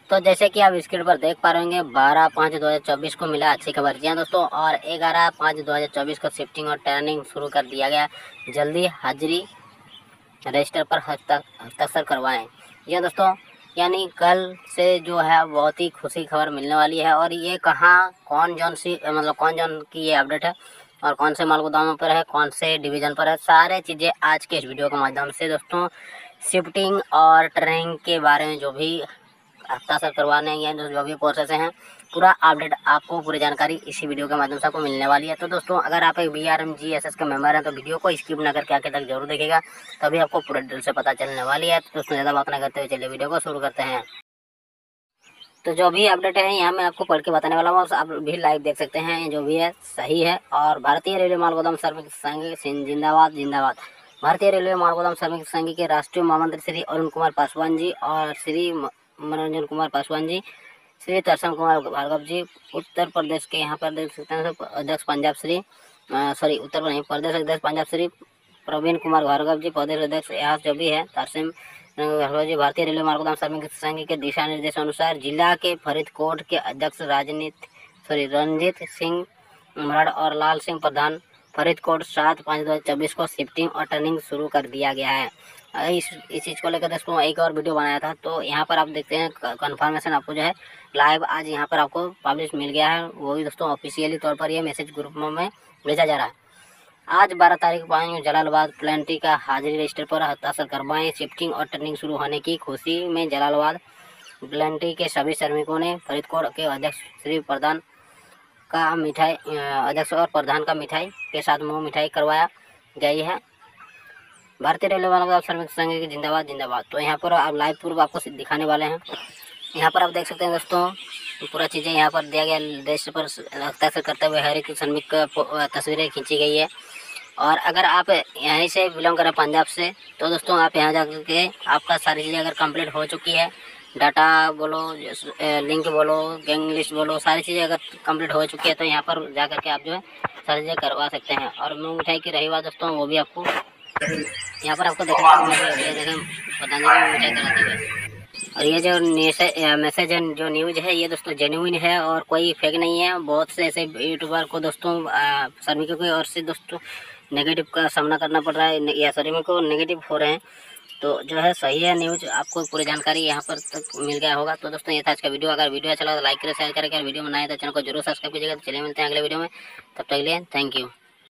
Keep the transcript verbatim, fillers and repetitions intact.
तो जैसे कि आप स्क्रीन पर देख पा रहे होंगे बारह पाँच दो हज़ार चौबीस को मिला अच्छी खबर। जी हाँ दोस्तों, और ग्यारह पाँच दो हज़ार चौबीस को शिफ्टिंग और ट्रेनिंग शुरू कर दिया गया। जल्दी हाजिरी रजिस्टर पर हस्ताक्षर करवाएं। जी हाँ दोस्तों, यानी कल से जो है बहुत ही खुशी खबर मिलने वाली है। और ये कहाँ कौन जौन सी मतलब कौन जौन की ये अपडेट है और कौन से माल गोदामों पर है, कौन से डिवीज़न पर है, सारे चीज़ें आज के इस वीडियो के माध्यम से दोस्तों शिफ्टिंग और ट्रेनिंग के बारे में जो भी हस्ताक्षर करवाने या जो भी प्रोसेस हैं, पूरा अपडेट आपको पूरी जानकारी इसी वीडियो के माध्यम से आपको मिलने वाली है। तो दोस्तों अगर आप एक B R M G S S के मेंबर हैं तो वीडियो को स्किप ना करके आगे तक जरूर देखिएगा, तभी आपको पूरे डिटेल से पता चलने वाली है। तो दोस्तों ज़्यादा बात ना करते हुए चलिए वीडियो को शुरू करते हैं। तो जो भी अपडेट है यहाँ मैं आपको पढ़ के बताने वाला हूँ, आप भी लाइव देख सकते हैं, जो भी है सही है। और भारतीय रेलवे माल गोदाम श्रमिक संघ जिंदाबाद जिंदाबाद। भारतीय रेलवे माल गोदाम श्रमिक संघ के राष्ट्रीय महामंत्री श्री अरुण कुमार पासवान जी और श्री मनोरंजन कुमार पासवान जी, श्री तरसम कुमार भार्गव जी, उत्तर प्रदेश के यहाँ पर देख सकते हैं अध्यक्ष पंजाब श्री सॉरी उत्तर नहीं प्रदेश अध्यक्ष पंजाब श्री प्रवीण कुमार भार्गव जी, प्रदेश अध्यक्ष यहाँ जो भी है तरसम भार्गव जी। भारतीय रेलवे माल गोदाम श्रमिक संघ के दिशा निर्देश अनुसार जिला के फरीदकोट के अध्यक्ष राजनीत सॉरी रंजीत सिंह मरड़ और लाल सिंह प्रधान फरीदकोट सात पाँच दो हज़ार चौबीस को शिफ्टिंग और टर्निंग शुरू कर दिया गया है। इस इस चीज़ को लेकर दोस्तों एक और वीडियो बनाया था, तो यहाँ पर आप देखते हैं कंफर्मेशन आपको जो है लाइव आज यहाँ पर आपको पब्लिश मिल गया है। वो भी दोस्तों ऑफिशियली तौर पर ये मैसेज ग्रुपों में भेजा जा रहा है। आज बारह तारीख को जलालाबाद प्लेंटी का हाजिरी रजिस्टर पर हस्ताक्षर करवाएं। शिफ्टिंग और टर्निंग शुरू होने की खुशी में जलालाबाद प्लेंटी के सभी श्रमिकों ने फरीदकोट के अध्यक्ष श्री प्रधान का मिठाई अध्यक्ष और प्रधान का मिठाई के साथ मुँह मिठाई करवाया गई है। भारतीय रेलवे माल गोदाम श्रमिक संघ की जिंदाबाद जिंदाबाद। तो यहाँ पर आप लाइव प्रूफ आपको दिखाने वाले हैं। यहाँ पर आप देख सकते हैं दोस्तों पूरा चीज़ें यहाँ पर दिया गया, रजिस्टर पर हस्ताक्षर करते हुए हर एक श्रमिक का तस्वीरें खींची गई है। और अगर आप यहीं से बिलोंग करें पंजाब से, तो दोस्तों आप यहाँ जाकर के आपका सारी चीज़ें अगर कंप्लीट हो चुकी है, डाटा बोलो, लिंक बोलो, गैंग लिस्ट बोलो, सारी चीज़ें अगर कंप्लीट हो चुकी है, तो यहाँ पर जा कर के आप जो है सारी चीज़ें करवा सकते हैं। और मूँग मिठाई की रही बात दोस्तों, वो भी आपको यहाँ पर आपको देखने को मिलेगा, देखें पतंजलि मिठाई कराते हुए। और ये जो मैसेज जो न्यूज़ है ये दोस्तों जेन्युइन है और कोई फेक नहीं है। बहुत से ऐसे यूट्यूबर को दोस्तों श्रमिकों की ओर से दोस्तों नेगेटिव का सामना करना पड़ रहा है या श्रमिकों नेगेटिव हो रहे हैं, तो जो है सही है न्यूज़, आपको पूरी जानकारी यहाँ पर तक मिल गया होगा। तो दोस्तों ये था आज का वीडियो। अगर वीडियो अच्छा लगा तो लाइक करें, शेयर करें, अगर वीडियो में नया है तो चैनल को जरूर सब्सक्राइब कीजिएगा। तो चलिए मिलते हैं अगले वीडियो में, तब तक के लिए थैंक यू।